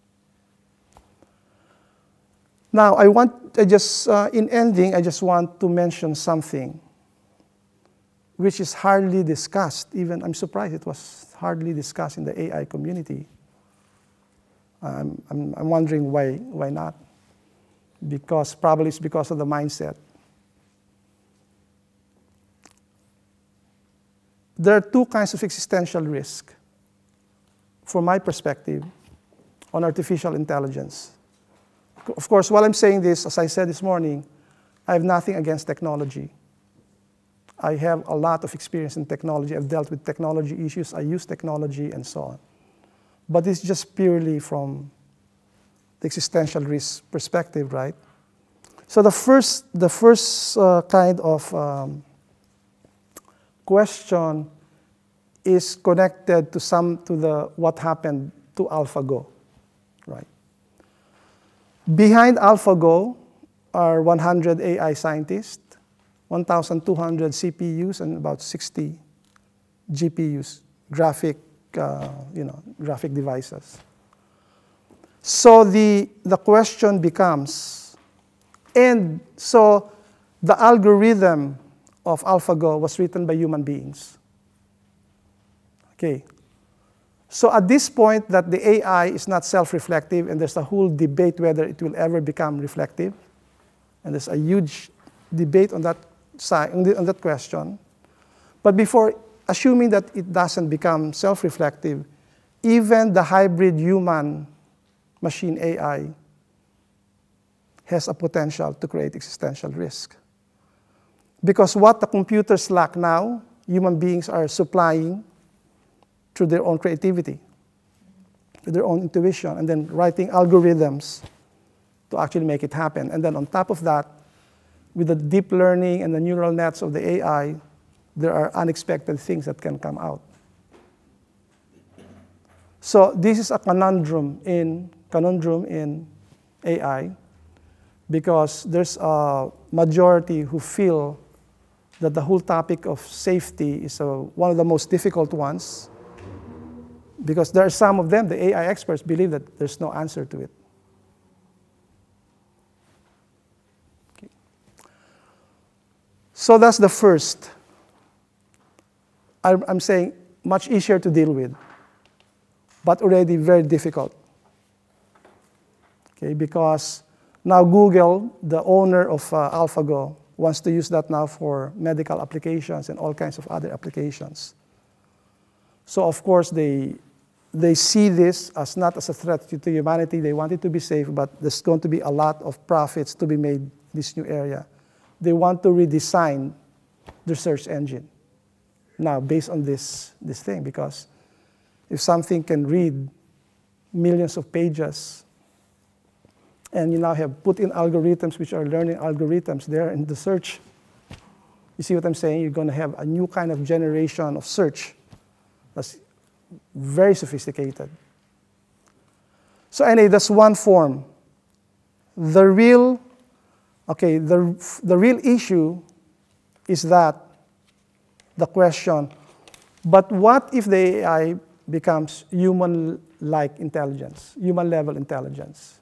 Now, I want, I just, uh, in ending, I just want to mention something which is hardly discussed. Even, I'm surprised it was hardly discussed in the A I community. Um, I'm, I'm wondering why, why not? Because probably it's because of the mindset. There are two kinds of existential risk, from my perspective, on artificial intelligence. Of course, while I'm saying this, as I said this morning, I have nothing against technology. I have a lot of experience in technology. I've dealt with technology issues. I use technology and so on. But it's just purely from the existential risk perspective, right? So the first, the first uh, kind of um, question is connected to some to the what happened to AlphaGo, right? Behind AlphaGo are one hundred A I scientists, one thousand two hundred C P Us, and about sixty G P Us, graphic, uh, you know, graphic devices. So the, the question becomes, and so the algorithm of AlphaGo was written by human beings. Okay. So at this point that the A I is not self-reflective, and there's a whole debate whether it will ever become reflective, and there's a huge debate on that side, on, the, on that question. But before assuming that it doesn't become self-reflective, even the hybrid human-machine A I has a potential to create existential risk. Because what the computers lack now, human beings are supplying through their own creativity, through their own intuition, and then writing algorithms to actually make it happen. And then on top of that, with the deep learning and the neural nets of the A I, there are unexpected things that can come out. So this is a conundrum in, conundrum in A I, because there's a majority who feel that the whole topic of safety is a, one of the most difficult ones, because there are some of them, the A I experts, believe that there's no answer to it. Okay. So that's the first. I'm saying much easier to deal with, but already very difficult. Okay, because now Google, the owner of uh, AlphaGo, wants to use that now for medical applications and all kinds of other applications. So of course they, they see this as not as a threat to, to humanity. They want it to be safe, but there's going to be a lot of profits to be made in this new area. They want to redesign their search engine now based on this, this thing, because if something can read millions of pages, and you now have put in algorithms which are learning algorithms there in the search, you see what I'm saying? You're going to have a new kind of generation of search that's very sophisticated. So anyway, that's one form. The real, okay, the, the real issue is that the question, but what if the A I becomes human-like intelligence, human-level intelligence?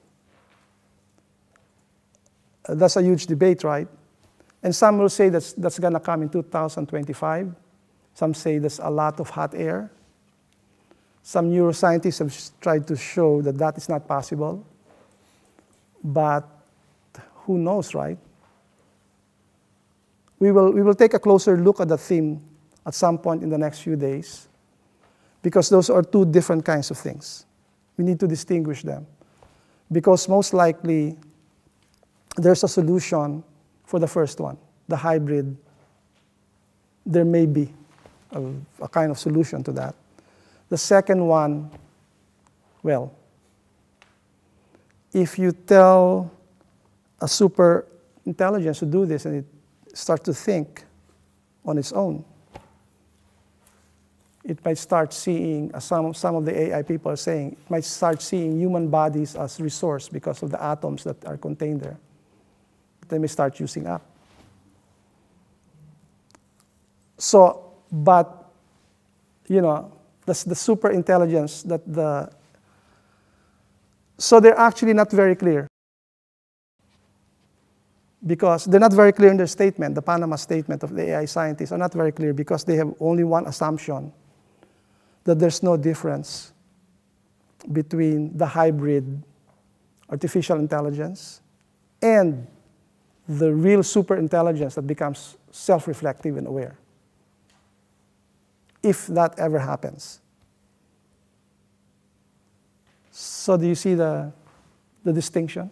Uh, that's a huge debate, right? And some will say that's, that's going to come in two thousand twenty-five. Some say there's a lot of hot air. Some neuroscientists have tried to show that that is not possible. But who knows, right? We will, we will take a closer look at the theme at some point in the next few days, because those are two different kinds of things. We need to distinguish them, because most likely there's a solution for the first one, the hybrid. There may be a, a kind of solution to that. The second one, well, if you tell a super intelligence to do this and it starts to think on its own, it might start seeing, as some, some of the A I people are saying, it might start seeing human bodies as resource because of the atoms that are contained there. They may start using up. So, but, you know, that's the super intelligence that the, so they're actually not very clear. Because they're not very clear in their statement, the Panama statement of the A I scientists are not very clear, because they have only one assumption, that there's no difference between the hybrid artificial intelligence and the real super intelligence that becomes self-reflective and aware, if that ever happens. So do you see the, the distinction?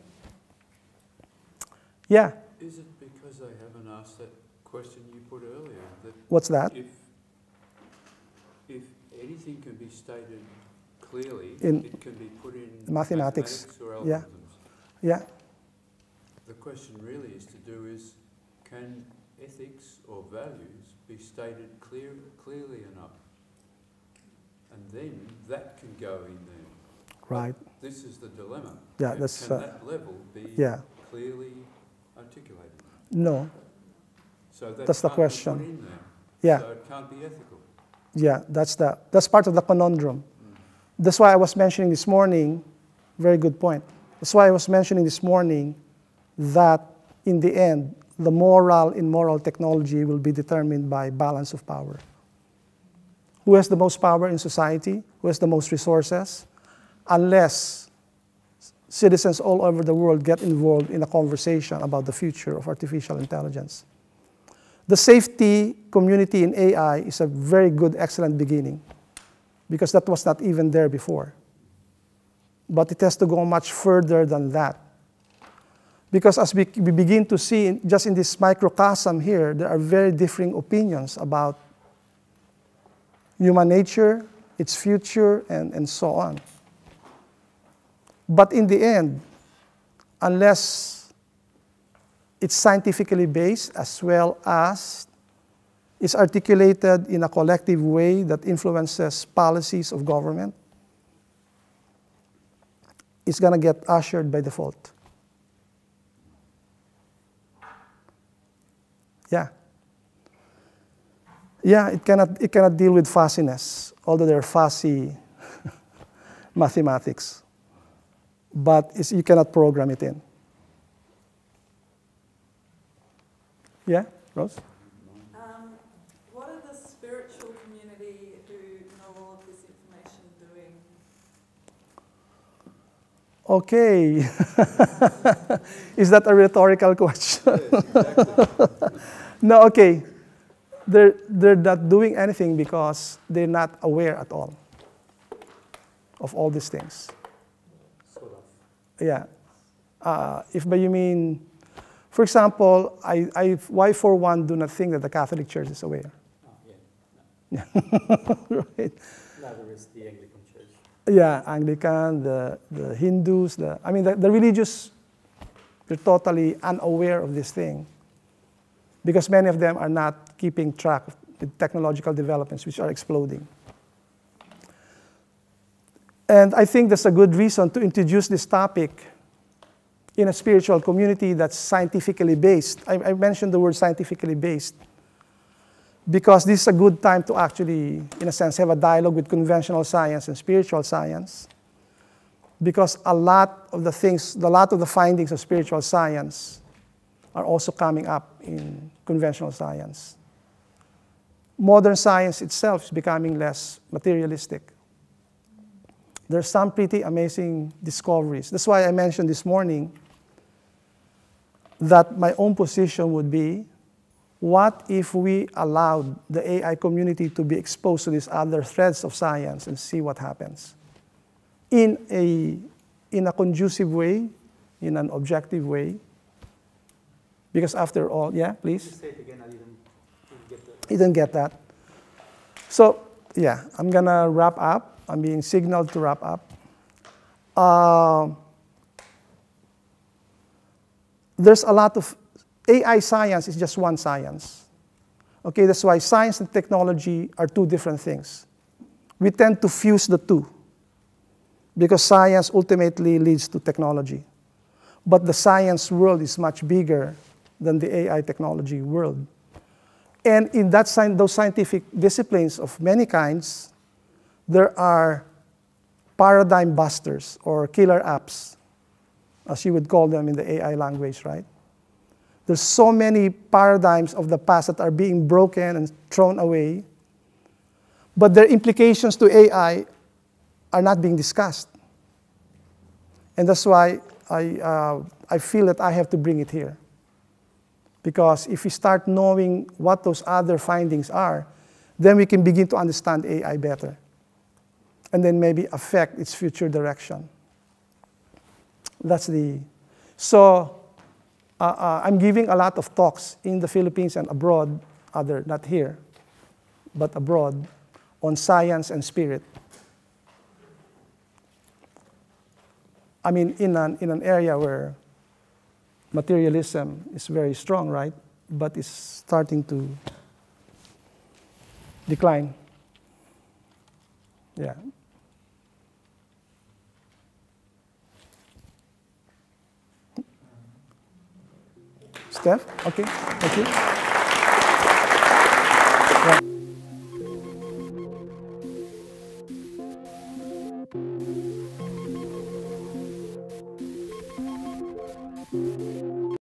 Yeah? Is it because they haven't asked that question you put earlier? That What's that? If, if anything can be stated clearly, in it can be put in mathematics, mathematics or algorithms. Yeah. Yeah. The question really is to do is, can ethics or values be stated clear, clearly enough? And then that can go in there. Right. But this is the dilemma. Yeah, Can- that's, Can uh, that level be yeah. clearly articulated? No. So that That's the can't be put question. in there. Yeah. So it can't be ethical. Yeah, that's, the, that's part of the conundrum. Mm. That's why I was mentioning this morning, very good point. That's why I was mentioning this morning that in the end, the moral in moral technology will be determined by balance of power. Who has the most power in society? Who has the most resources? Unless citizens all over the world get involved in a conversation about the future of artificial intelligence. The safety community in A I is a very good, excellent beginning, because that was not even there before. But it has to go much further than that. Because as we, we begin to see, just in this microcosm here, there are very differing opinions about human nature, its future, and, and so on. But in the end, unless it's scientifically based as well as is articulated in a collective way that influences policies of government, it's going to get ushered by default. Yeah. Yeah, it cannot, it cannot deal with fuzziness, although they're fuzzy mathematics. But it's, you cannot program it in. Yeah, Rose? Um, what are the spiritual community who know all of this information doing? Okay. Is that a rhetorical question? Yes, exactly. No, okay. They're, they're not doing anything because they're not aware at all of all these things. Sort of. Yeah. Uh, if by you mean, for example, I, I, why for one do not think that the Catholic Church is aware? Oh, yeah. No. Right. Neither is the Anglican Church. Yeah, Anglican, the, the Hindus, the, I mean, the, the religious, they're totally unaware of this thing because many of them are not keeping track of the technological developments which are exploding. And I think that's a good reason to introduce this topic in a spiritual community that's scientifically based. I, I mentioned the word scientifically based because this is a good time to actually, in a sense, have a dialogue with conventional science and spiritual science, because a lot of the things, a lot of the findings of spiritual science are also coming up in conventional science. Modern science itself is becoming less materialistic. There's some pretty amazing discoveries. That's why I mentioned this morning that my own position would be, what if we allowed the A I community to be exposed to these other threads of science and see what happens in a, in a conducive way, in an objective way? Because after all, yeah, please? Say it again, I didn't, didn't get that. You didn't get that. So, yeah, I'm going to wrap up. I'm being signaled to wrap up. Uh, there's a lot of, A I science is just one science. Okay, that's why science and technology are two different things. We tend to fuse the two because science ultimately leads to technology. But the science world is much bigger than the A I technology world. And in that, those scientific disciplines of many kinds, there are paradigm busters or killer apps, as you would call them in the A I language, right? There's so many paradigms of the past that are being broken and thrown away, but their implications to A I are not being discussed. And that's why I, uh, I feel that I have to bring it here. Because if we start knowing what those other findings are, then we can begin to understand A I better. And then maybe affect its future direction. That's the, so uh, uh, I'm giving a lot of talks in the Philippines and abroad, other, not here, but abroad, on science and spirit. I mean, in an, in an area where materialism is very strong, right? But it's starting to decline. Yeah. Steph? Okay, thank you. Yeah.